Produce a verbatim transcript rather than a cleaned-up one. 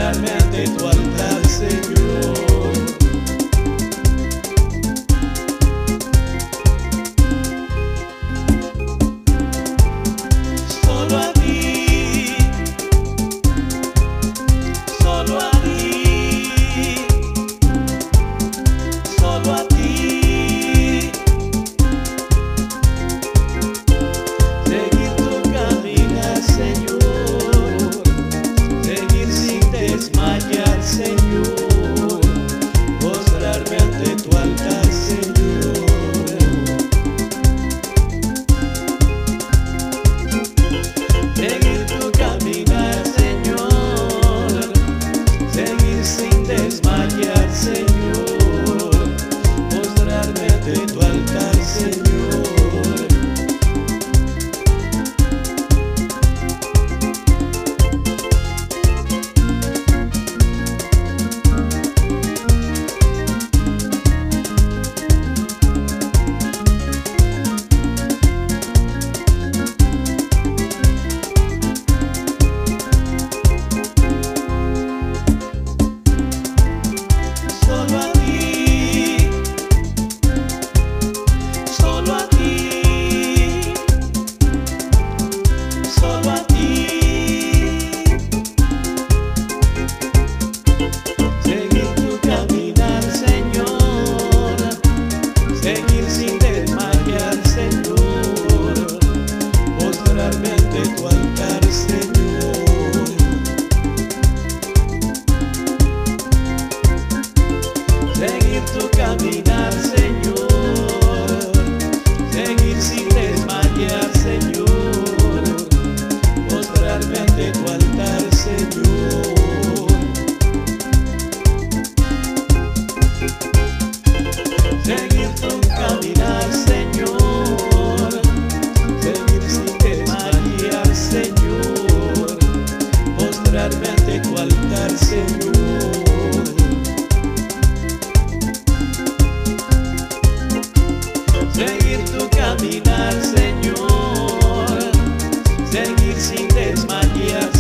postrarme ante tu altar, Señor. Solo a ti, solo a ti, solo a ti. Seguir tu caminar, Señor, seguir sin desmayar, Señor, postrarme ante tu altar, Señor. Seguir tu caminar, Señor, seguir sin desmayar, Señor, postrarme ante tu altar, Señor. Solo a ti, solo a ti, solo a ti. Seguir tu caminar, Señor, seguir sin desmayar, Señor, postrarme ante tu altar, Señor. Seguir tu caminar, Señor, seguir sin desmayar, Señor, postrarme ante tu altar, Señor. Seguir tu caminar, Señor, seguir sin desmayar, Señor, postrarme ante tu altar, Señor. Seguir tu caminar, Señor, seguir sin desmayar,